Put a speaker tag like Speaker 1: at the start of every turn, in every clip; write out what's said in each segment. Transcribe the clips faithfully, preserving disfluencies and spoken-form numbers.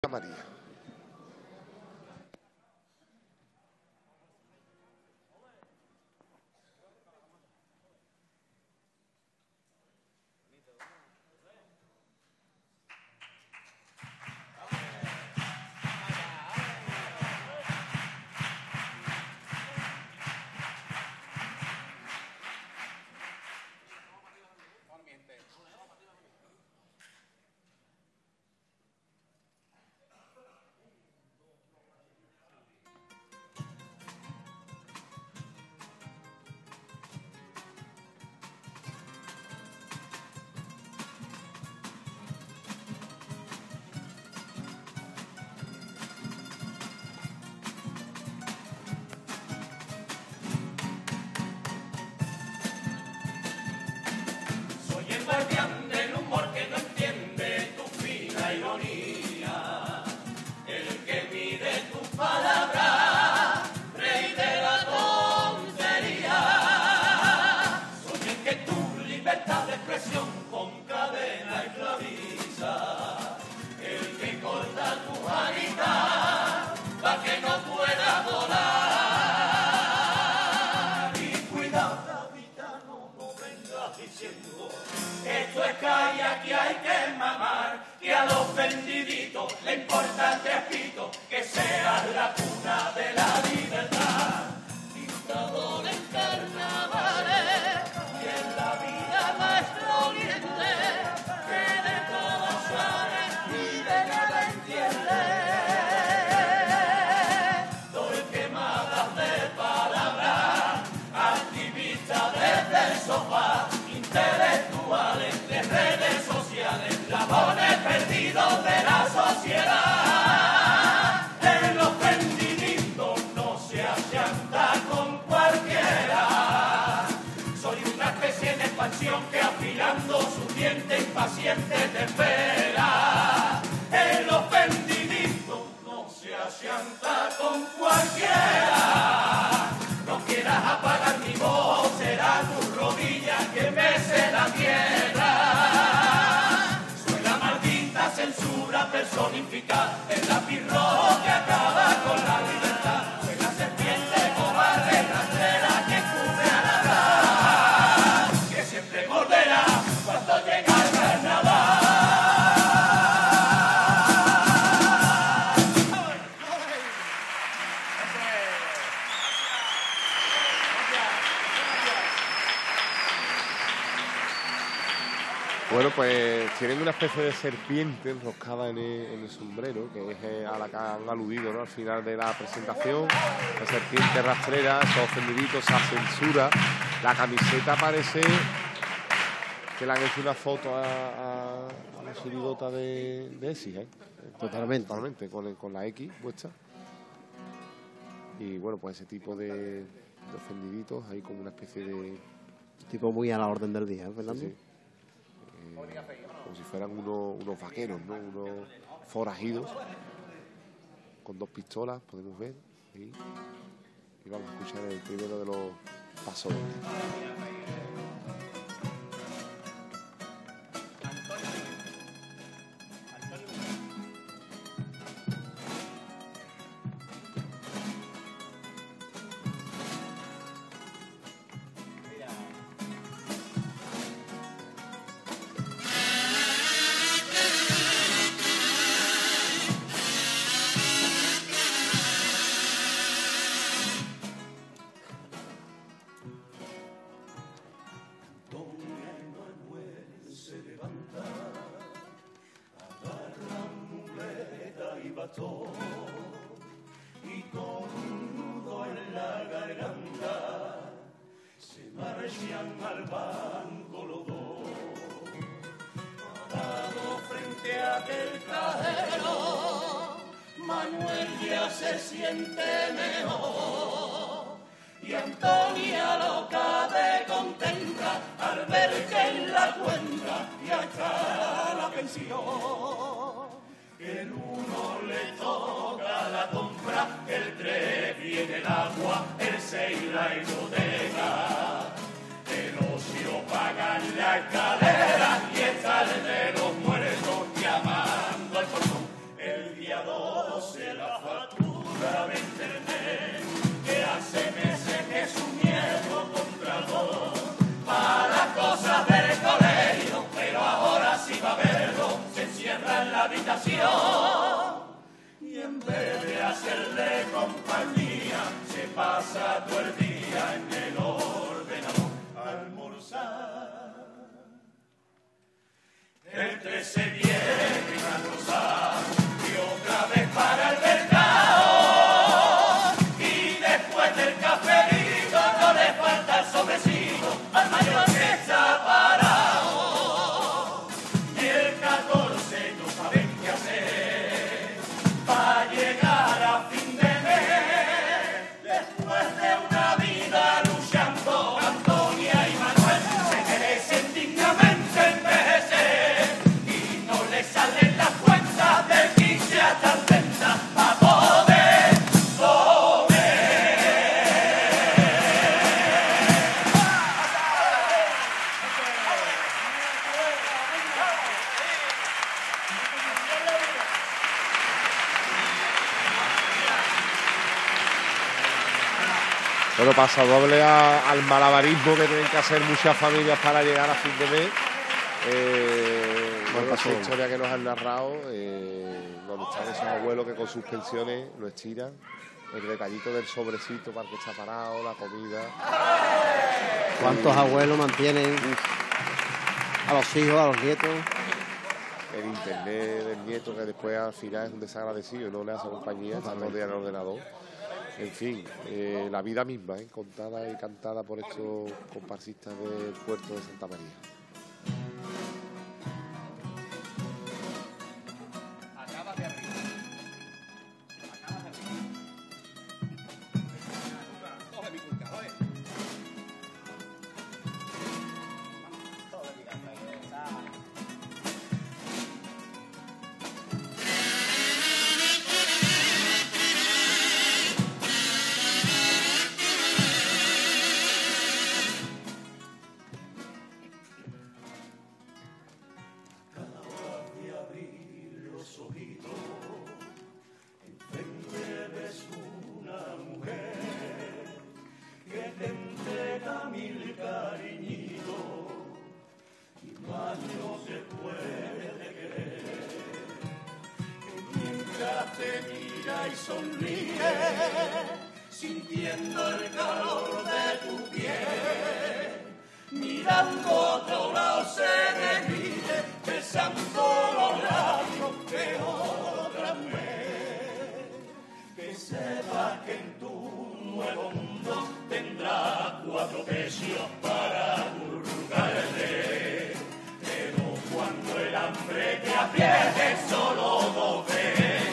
Speaker 1: María.
Speaker 2: Guardián del humor que no entiende tu fina ironía, el que mide tus palabras, rey de la tontería. Soy el que tu libertad de expresión con cadena esclaviza, el que corta tu anita pa' que no pueda volar. Y cuidado, capitano, no vengas diciendo esto es calle, aquí hay que mamar, que a los vendiditos le importa el trepito, que sea la cuna de la libertad. Dictador en carnavales y en la vida maestro oriente, que de todos sale y de nada entiende. Doy quemadas de palabras, activista desde el sofá, intelectuales de redes sociales, ladrones perdidos de la sociedad. El ofendidito no se achanta con cualquiera. Soy una especie de expansión que afilando su diente impaciente te espera. El ofendidito no se achanta con cualquiera. No quieras apagar mi voz, será tu rodilla que mece la tierra. Soy la maldita censura personificada, el lápiz rojo que acaba con la libertad. Soy la serpiente cobarde, rastrera que cubre a la paz, que siempre morderá cuando llega el carnaval.
Speaker 1: Bueno, pues tienen una especie de serpiente enroscada en el, en el sombrero, que es eh, a la que han aludido, ¿no?, al final de la presentación. La serpiente rastrera, esos ofendiditos, esa censura. La camiseta parece que le han hecho una foto a, a, a la chirigota de, de Esi, ¿eh?
Speaker 3: Totalmente.
Speaker 1: Totalmente, con, el, con la X puesta. Y bueno, pues ese tipo de, de ofendiditos, ahí como una especie de...
Speaker 3: Tipo muy a la orden del día, ¿eh, Fernando?
Speaker 1: Sí, sí. Como si fueran unos, unos vaqueros, ¿no?, unos forajidos con dos pistolas, podemos ver ahí. Y vamos a escuchar el primero de los pasos.
Speaker 2: Y con un nudo en la garganta se marchan al banco los dos. Parado frente a aquel cajero, Manuel ya se siente mejor. Y Antonia loca de contenta al ver que en la cuenta ya está la pensión. El uno le toca la compra, el tres viene el agua, el seis la hipoteca. El ocio paga en la escalera y está el de los muertos llamando al portón. El día habitación y en vez de hacerle compañía se pasa todo el día en el ordenador a almorzar. El trece viene a almorzar y otra vez para el mercado y después del cafelito no le falta el sobrecito al mayor que está parado y el catorce no saben qué hacer para llegar a fin de mes después de una vida luchando. Antonia y Manuel se merecen dignamente envejecer y no les salen las cuentas del quince hasta el treinta para poder
Speaker 1: Bueno, pasa doble a, al malabarismo que tienen que hacer muchas familias para llegar a fin de mes. Eh, bueno, esa historia que nos han narrado, eh, donde están esos abuelos que con sus pensiones lo estiran, el detallito del sobrecito para el que está parado, la comida.
Speaker 3: ¿Cuántos abuelos mantienen a los hijos, a los nietos?
Speaker 1: El internet del nieto, que después al final es un desagradecido y no le hace compañía, está todo el día en el ordenador. En fin, eh, la vida misma, ¿eh? Contada y cantada por estos comparsistas del puerto de Santa María.
Speaker 2: acabas de abrir. Acabas de abrir. Coge mi culca, coge. Coge mi culca, sonríe, sintiendo el calor de tu piel, mirando otro lado se derrite, besando los labios de otra mujer, que sepa que en tu nuevo mundo tendrá cuatro pesios para hurgarte, pero cuando el hambre te apriete solo dos veces.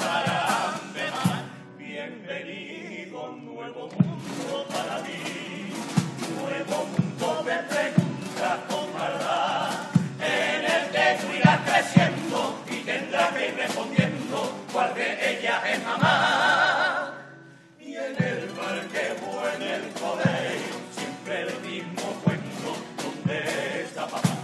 Speaker 2: Nuevo mundo para ti, nuevo mundo me pregunta con maldad, en el que tú irás creciendo y tendrás que ir respondiendo cuál de ellas es mamá. Y en el barquebo, en el colegio, siempre el mismo cuento, donde está papá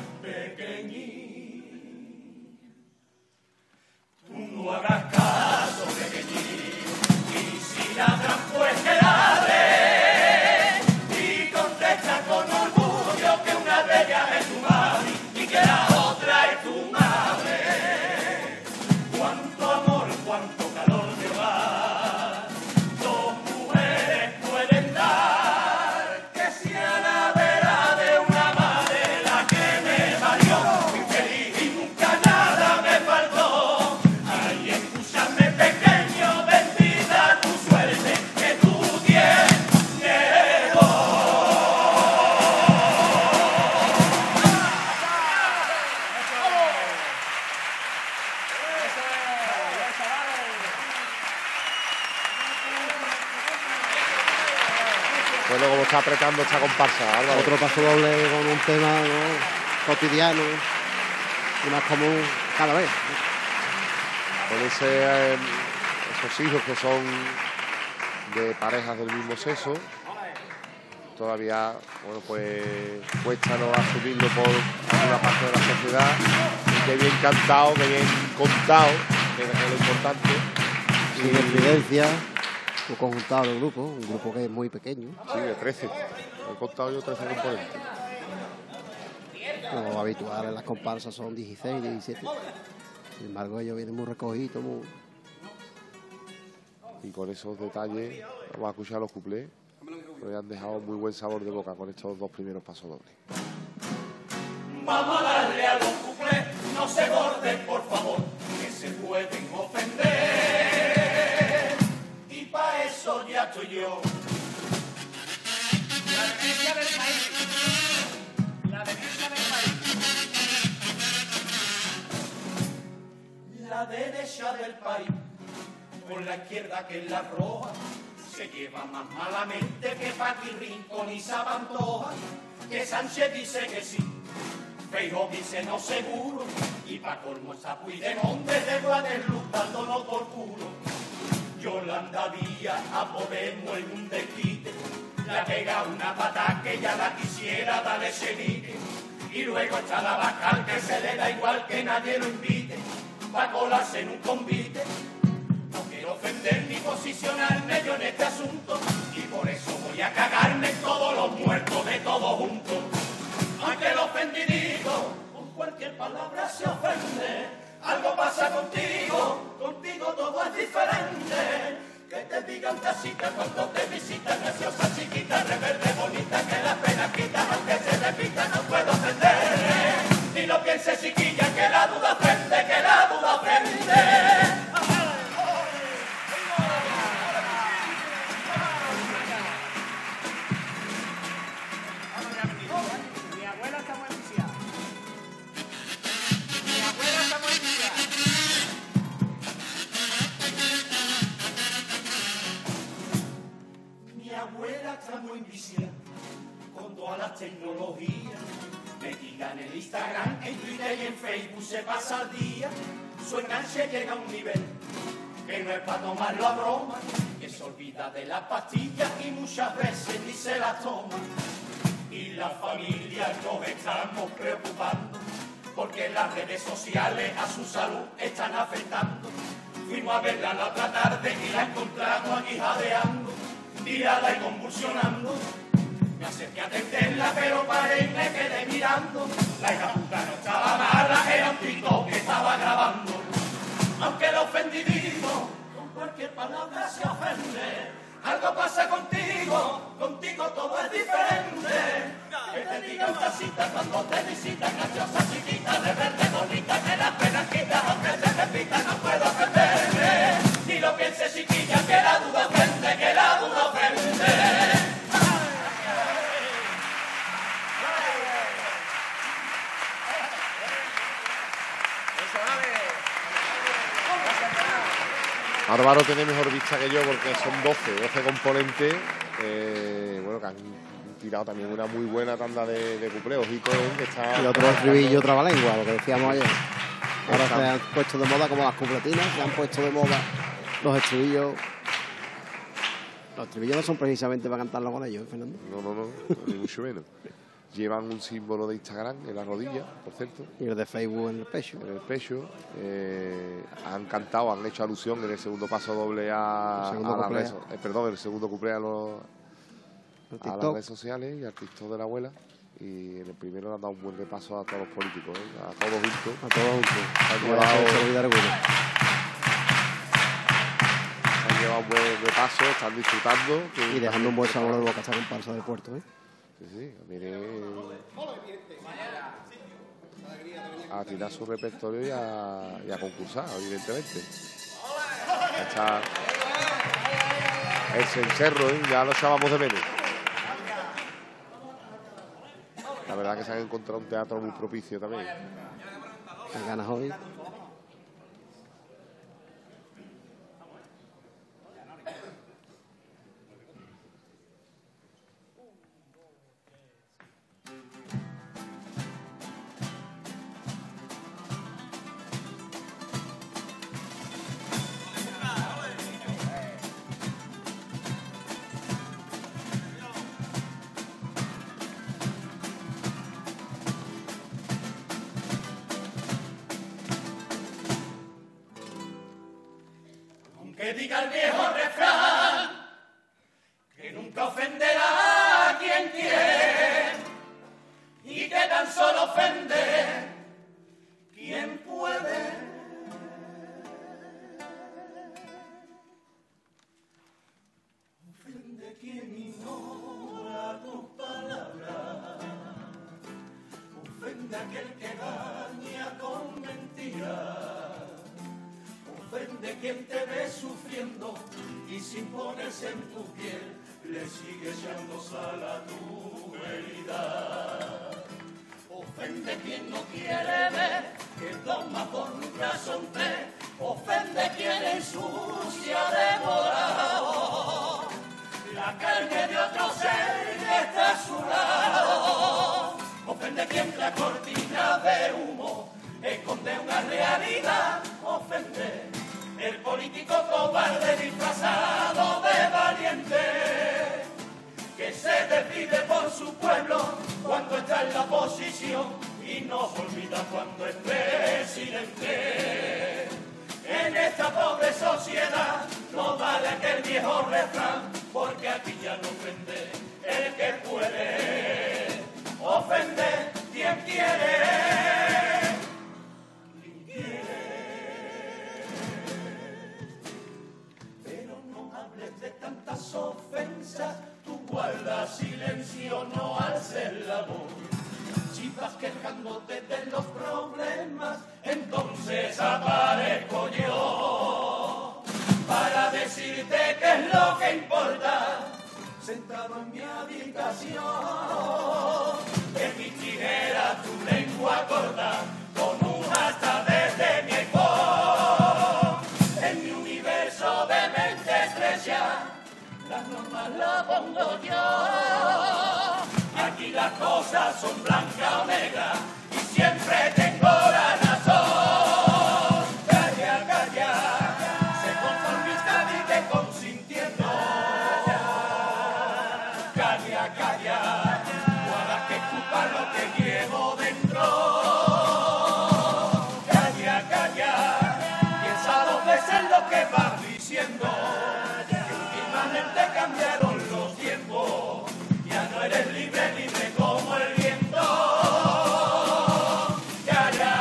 Speaker 2: pequeñín. Tú no hagas caso, pequeñín, y si ladran pues que ladre, y contesta con orgullo que una de ellas es tu madre y que la otra es tu madre. Cuánto amor, cuánto calor de hogar dos mujeres pueden dar, que sea la vera de una madre la que me valió, infeliz y nunca nada me faltó. Ay, escúchame pequeño, bendita tu suerte que tú tienes hoy.
Speaker 1: Bueno, como está apretando esta comparsa, Álvaro.
Speaker 3: Otro paso doble con un tema, ¿no?, cotidiano y más común cada vez.
Speaker 1: Con ese, eh, esos hijos que son de parejas del mismo sexo, todavía, bueno, pues cuesta no asumirlo por una parte de la sociedad. Y qué bien cantado, qué bien contado, que es lo importante.
Speaker 3: Sin evidencia, un conjuntado del grupo, un grupo que es muy pequeño.
Speaker 1: Sí, de trece. He contado yo trece componentes.
Speaker 3: Lo habitual en las comparsas son dieciséis, diecisiete. Sin embargo, ellos vienen muy recogidos, muy...
Speaker 1: Y con esos detalles vamos a escuchar los cuplés, que han dejado muy buen sabor de boca con estos dos primeros pasos dobles.
Speaker 2: Vamos a darle a los cuplés, no se borden por favor, que se pueden ofender. Y pa' eso ya estoy yo. La derecha del país. La derecha del país. La derecha del país. Con la izquierda que es la roja. Se lleva más malamente que Paqui Rincón y Sabantoja. Que Sánchez dice que sí. Feijóo dice no seguro, y pa' colmo está Puigdemont desde Guadalupe dándonos por culo. Yolanda Díaz a Podemos en un desquite, la pega una pata que ya la quisiera darle chenique. Y luego está la Bacal que se le da igual que nadie lo invite, pa' colarse en un convite. No quiero ofender ni posicionarme yo en este asunto, y por eso voy a cagarme en todos los muertos de todos juntos. Aunque el ofendido con cualquier palabra se ofende, algo pasa contigo, contigo todo es diferente. Que te digan casita cuando te visitan, graciosa chiquita, rebelde bonita, que la pena quita, aunque se repita no puedo ofender. Ni lo pienses chiquilla, que la duda ofende, que la duda ofende. Con todas las tecnologías, me digan en Instagram, en Twitter y en Facebook se pasa el día. Su enganche llega a un nivel que no es para tomarlo a broma, que se olvida de las pastillas y muchas veces ni se las toma. Y la familia nos estamos preocupando porque las redes sociales a su salud están afectando. Fuimos a verla la otra tarde y la encontramos aquí jadeando, tirada y convulsionando. Me acerqué a atenderla, pero paré y me quedé mirando. La hija puta no estaba mala, era un TikTok que estaba grabando. Aunque el ofendido con cualquier palabra se ofende, algo pasa contigo, contigo todo es diferente. Que te digan casita cuando te visitan, graciosa chiquita, de verde bonita, que las penas quita, aunque se repita no puedo ofenderme. Ni lo pienses chiquilla, que la duda ofende, que la duda ofende.
Speaker 1: Álvaro tiene mejor vista que yo porque son doce, doce componentes, eh, bueno, que han tirado también una muy buena tanda de, de cuplés, ojito, eh, que está...
Speaker 3: Y otro estribillo y otra balengua, lo que decíamos ayer. Ahora se han puesto de moda como las cupletinas, se han puesto de moda los estribillos. Los estribillos no son precisamente para cantarlo con ellos, ¿eh, Fernando?
Speaker 1: No, no, no, ni mucho menos. Llevan un símbolo de Instagram en la rodilla, por cierto.
Speaker 3: Y el de Facebook en el pecho.
Speaker 1: En el pecho. Eh, han cantado, han hecho alusión en el segundo paso doble a, a las redes, eh, perdón, el segundo cuplé a, los, a las redes sociales y al TikTok de la abuela. Y en el primero le han dado un buen repaso a todos los políticos, ¿eh? A todos juntos.
Speaker 3: A todos juntos.
Speaker 1: Se han llevado, se han llevado un buen repaso, están disfrutando.
Speaker 3: Y dejando un buen sabor de boca esta comparsa del puerto, ¿eh?
Speaker 1: Sí, sí, mire, a tirar su repertorio y a, y a concursar, evidentemente. Está el cencerro, ¿eh? Ya lo echábamos de menos. La verdad que se han encontrado un teatro muy propicio también.
Speaker 3: Las ganas hoy.
Speaker 2: Que diga el viejo refrán, que nunca ofenderá a quien quiere, y que tan solo ofende quien puede. quien te ve sufriendo y sin ponerse en tu piel le sigue echando sal a tu herida. Ofende quien no quiere ver que toma por razón tres, ofende quien ensucia de morado la carne de otro ser que está a su lado. Ofende quien la cortina de humo esconde una realidad. Ofende el político cobarde disfrazado de valiente que se despide por su pueblo cuando está en la oposición y no olvida cuando es presidente. En esta pobre sociedad no vale aquel viejo refrán, porque aquí ya no ofende el que puede, ofende quien quiere. Quien quiere. Pero no hables de tantas ofensas, tú guarda silencio, no alces la voz. Si vas quejándote de los problemas, entonces aparezco yo para decirte qué es lo que importa. Sentado en mi habitación, en mi tijera tu lengua corta, con un hashtag desde mi iPhone. En mi universo de mente estrecha, las normas las pongo yo. Aquí las cosas son blancas o negras y siempre tengo la razón. Calla, calla, sé conformista, vive consintiendo. Calla, calla, no hagas que culpa lo que llevo dentro. Calla, calla, piensa dos veces lo que vas diciendo. Cambiaron los tiempos, ya no eres libre, libre como el viento. Ya, ya.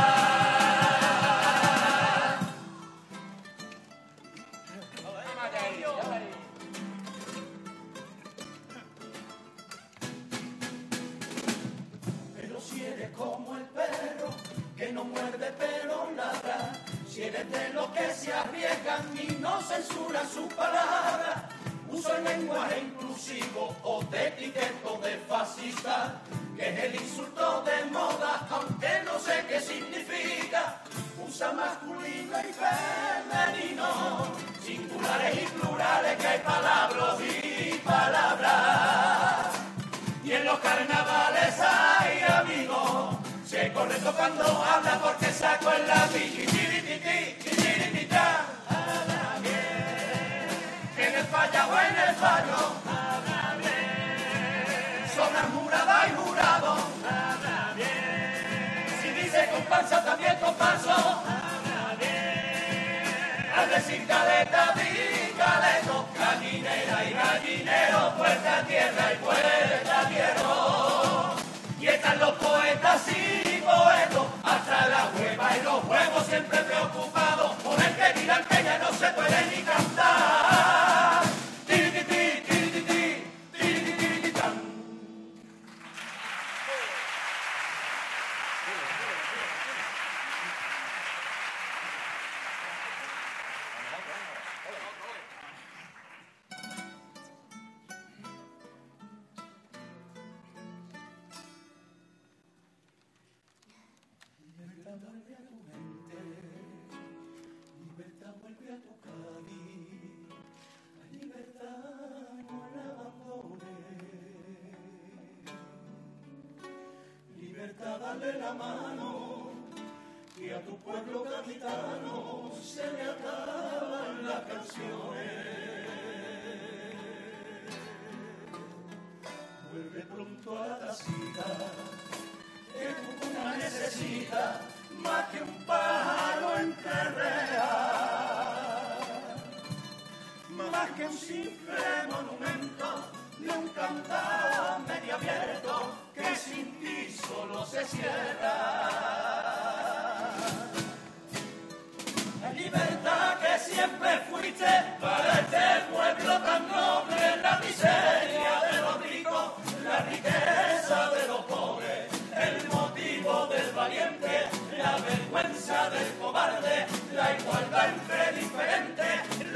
Speaker 2: Pero si eres como el perro que no muerde pero ladra, si eres de los que se arriesgan y no censuran sus palabras, uso el lenguaje inclusivo o de etiqueto de fascista, que es el insulto de moda, aunque no sé qué significa. Usa masculino y femenino, singulares y plurales, que hay palabras y palabras. Y en los carnavales hay amigos, sé correcto cuando habla porque saco el lápiz. En el falla o en el fallo, habla bien. Sobran jurada y jurado, habla bien. Si dice comparsa, también comparso, habla bien. Al decir caleta, di caleto, gallinera y gallinero, puerta a tierra y puerta a tierra. Y están los poetas y poetos, hasta la hueva y los huevos siempre preocupados por el que dirán que ya no se puede ni cantar. Dale la mano, que a tu pueblo capitano se le acaban las canciones. Vuelve pronto a la tacita, que tu cuna necesita más que un pájaro entre rejas, más que un simple monumento de un cantar medio abierto que sin ti solo se cierra. La libertad que siempre fuiste para este pueblo tan noble, la miseria de los ricos, la riqueza de los pobres, el motivo del valiente, la vergüenza del cobarde, la igualdad entre diferentes.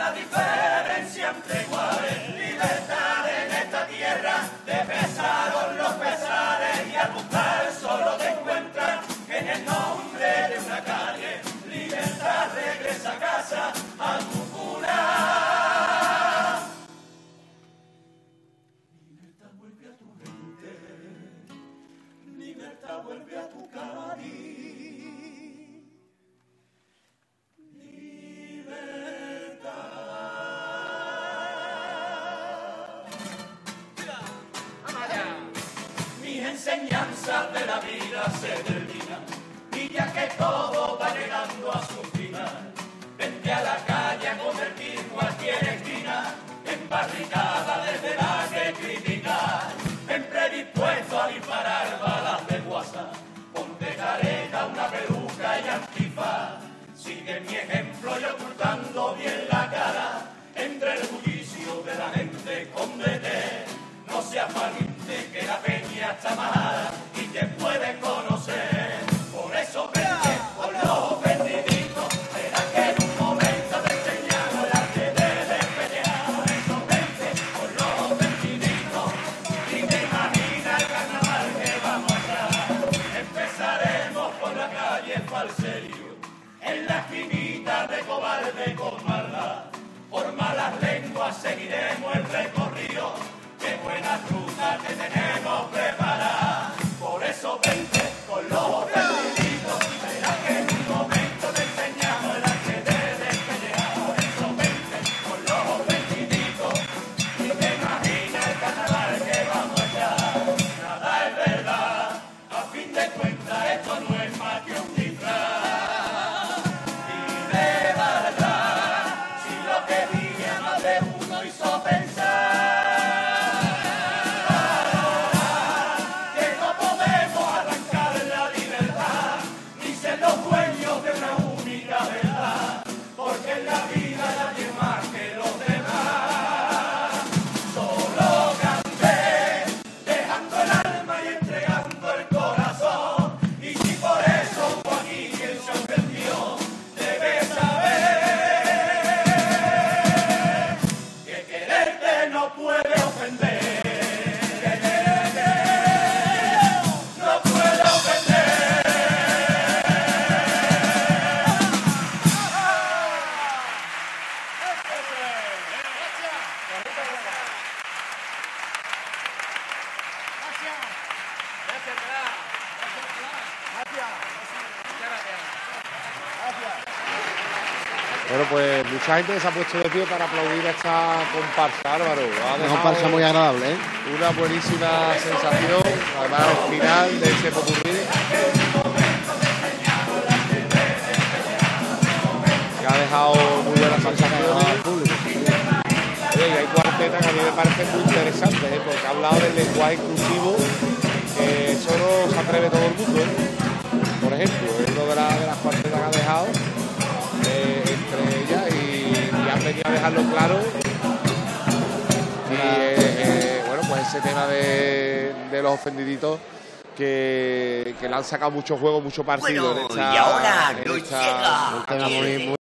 Speaker 2: la diferencia entre iguales, libertad en esta tierra, te pesaron los pesares y al buscar solo te encuentras en el nombre de una calle. Libertad regresa a casa, a tu cuna. Libertad vuelve a tu gente, libertad vuelve a tu Cádiz. Enseñanzas de la vida se terminan y ya que todo va llegando a su final, vente a la calle a convertir cualquier esquina en barricada desde la que criticar, ven predispuesto a disparar balas de guasa, ponte careta, una peluca y antifaz, sigue mi ejemplo y ocultando bien la cara, entre el bullicio de la gente escóndete, no seas valiente que la peña está majada y te puede conocer. Por eso vente con los vendiditos, verás que en un momento te enseñamos el arte de despellear. Por eso vente con los vendiditos y te imaginas el carnaval que vamos a dar. Empezaremos por la calle Falserio, en la esquinita de cobarde con maldad. Por malas lenguas seguiremos el recorrido, qué buena ruta que tenemos preparada. Por eso vente con los vendiditos, verás que en un momento te enseñamos el arte de despellear. Por eso vente con los vendiditos y te imaginas el carnaval que vamos a echar. Nada es verdad, a fin de cuentas esto no es más que un disfraz. Y de verdad, si lo que dije a más de uno hizo pensar, los dueños de una única verdad, porque en la vida nadie más que los demás. Solo canté, dejando el alma y entregando el corazón, y si por eso hubo aquí quien se ofendió, debes saber que quererte no puede ofender.
Speaker 1: Bueno, pues mucha gente se ha puesto de pie para aplaudir a esta comparsa, Álvaro.
Speaker 3: Una comparsa muy agradable, ¿eh?
Speaker 1: Una buenísima sensación, además al final de ese popurrí, que ha dejado muy buenas sensaciones al público. Oye, y hay cuartetas que a mí me parecen muy interesantes, ¿eh? Porque ha hablado del lenguaje inclusivo, que eso no se atreve todo el mundo, ¿eh? Por ejemplo, es una de, la, de las cuartetas que ha dejado eh, entre ellas y, y han venido a dejarlo claro. Y eh, eh, bueno, pues ese tema de, de los ofendiditos que, que le han sacado mucho juego, mucho partido
Speaker 4: Bueno,
Speaker 1: en esta,
Speaker 4: y ahora
Speaker 1: en
Speaker 4: nos
Speaker 1: esta,
Speaker 4: llega
Speaker 1: un tema muy, muy